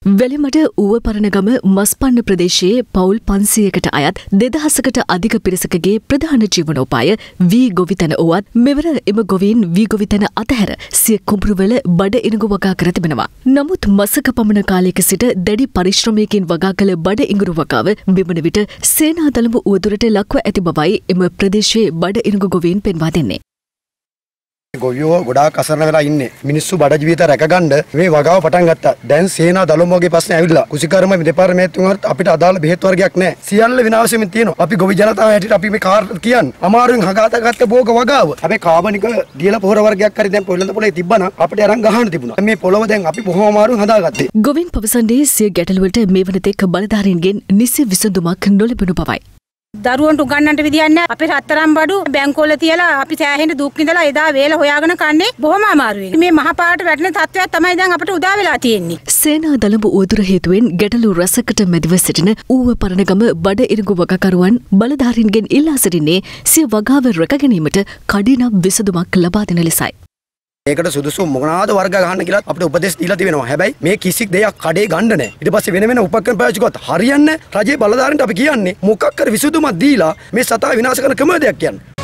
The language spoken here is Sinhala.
වැලිමඩ ඌවපරණගම මස්පන්න ප්‍රදේශයේ පවුල් 500කට අයත් 2000කට අධික පිරිසකගේ ප්‍රධාන ජීවනෝපාය වී ගොවිතැන වුවත් මෙවර එම ගොවීන් වී ගොවිතැන අතහැර සිය කුඹුරුවල බඩ ඉඟුරු වගා කර තිබෙනවා. නමුත් මසක පමණ කාලයක සිට දැඩි පරිශ්‍රමයකින් වගා කළ බඩ ඉඟුරු වගාව බිමන විට සේනාදළඹ උවදුරට ලක්ව ඇති බවයි එම ප්‍රදේශයේ බඩ ඉඟුරු ගොවීන් පෙන්වා දෙන්නේ. ගොවියෝ ගොඩාක් අසරණ වෙලා ඉන්නේ. මිනිස්සු බඩ ජීවිත රැකගන්න මේ වගාව පටන් ගත්තා. දැන් සේනා දළඹ වගේ ප්‍රශ්න ඇවිල්ලා. කුසිකර්ම දෙපාර්තමේන්තුවෙන් අපිට අදාළ බෙහෙත් වර්ගයක් නැහැ. සියල්ල විනාශ වෙමින් තියෙනවා. අපි ගොවි ජනතාව හැටියට අපි මේ කාර්ය කියන්නේ අමාරුවෙන් හදාගත්ත භෝග වගාව. අපි කාබනික දියල පොහොර වර්ගයක් හරි දැන් පොළොන්ද පොළේ තිබ්බනම් අපිට අරන් ගහන්න තිබුණා. මේ පොළොව දැන් අපි බොහොම අමාරුවෙන් හදාගත්තේ. ගොවීන් පවසන්නේ සිය ගැටලුවට මේ වන තෙක් බලධාරීන්ගෙන් නිසි විසඳුමක් නොලැබුණු බවයි. දරුවන්ට උගන්නන්න විදියක් නැහැ. අපි රත්තරන් බඩු බැංකුවල තියලා අපි සෑහෙන දුක් විඳලා එදා වේල හොයාගෙන කන්නේ බොහොම අමාරුයි. මේ මහා පාට වැටෙන තත්ත්වයක් තමයි දැන් අපිට උදා වෙලා තියෙන්නේ. සේනා දළඹ උවදුර හේතුවෙන් ගැටලු රසකට මැදිව සිටින ඌවපරණගම බඩ ඉරිඟු වගකරුවන් බලධාරීන්ගෙන් ඉල්ලා සිටින්නේ සිය වගාව රැක ගැනීමට කඩිනම් විසඳුමක් ලබා දෙන ලෙසයි. මේකට සුදුසු මොනවාද වර්ග ගන්න කියලා අපිට උපදෙස් දීලා තිබෙනවා. හැබැයි මේ කිසි දෙයක් කඩේ ගන්න නැහැ. ඊට පස්සේ වෙන වෙන උපකරණ පාවිච්චි කරත් හරියන්නේ නැහැ. රජයේ බලධාරීන්ට අපි කියන්නේ මොකක් කර විසඳුමක් දීලා මේ සතා විනාශ කරන ක්‍රම දෙයක් කියන්නේ.